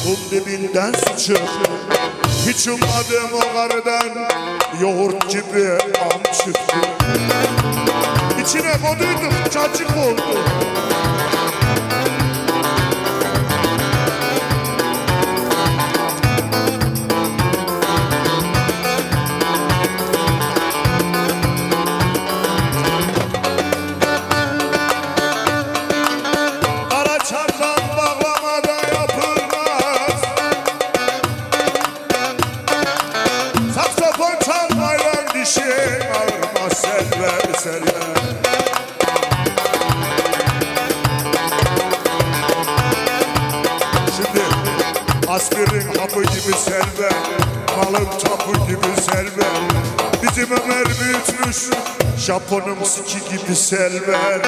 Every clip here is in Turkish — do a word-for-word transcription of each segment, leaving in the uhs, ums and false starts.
kum dibinden su çıktı. Hiç ummadığım o karıdan yoğurt gibi am çıktı. İçine koduyduk cacık oldu. Şimdi aspirin hapı gibi selve, malın tapu gibi selve, bizim Ömer büyütmüş Japon'un siki gibi selve.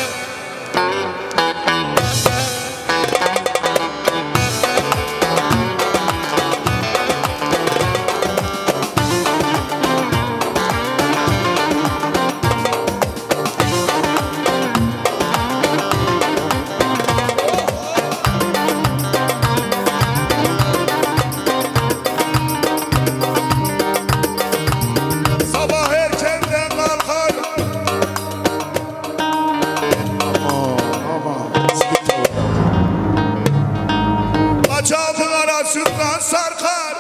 Sarkar,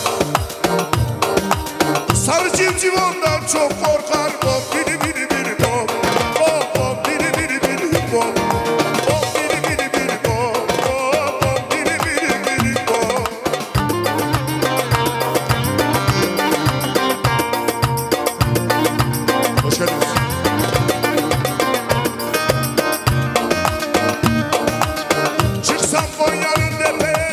sarı civciv ondan çok korkar. Bom biri biri biri bom, bom bom biri biri biri bom, bom biri biri biri bom, bom bom biri biri biri bom. Hoş geldiniz. Çıksam Konya'nın tepeye,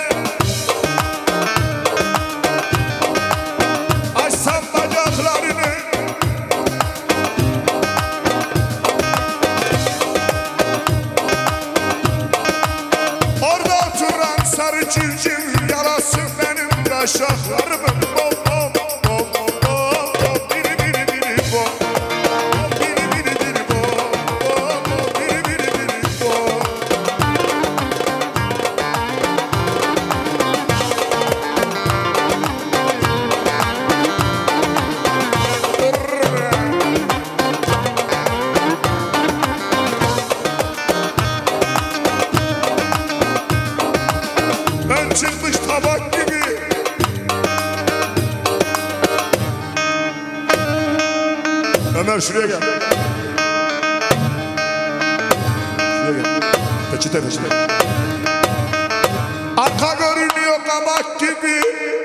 sarı civciv yarası benim taşaklarımın. Bom bom bom bom bom biri biri biri bom, bom biri biri biri bom, bom bom biri biri biri bom. Ben çıkmış tabak gibi, Ömer şuraya gel. Şuraya gel. Peçete peçete. Arka görünüyor kabak gibi.